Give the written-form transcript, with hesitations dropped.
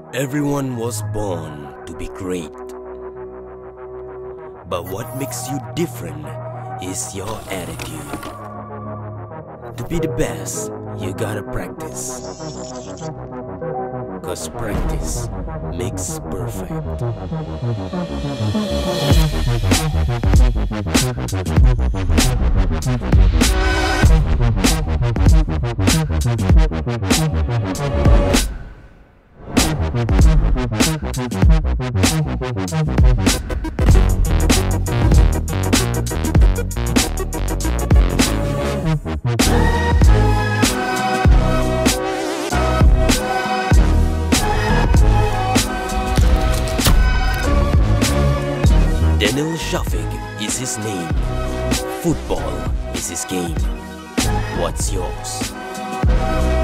Everyone was born to be great. But what makes you different is your attitude. To be the best, you gotta practice. 'Cause practice makes perfect. Danial Syafiq is his name. Football is his game. What's yours?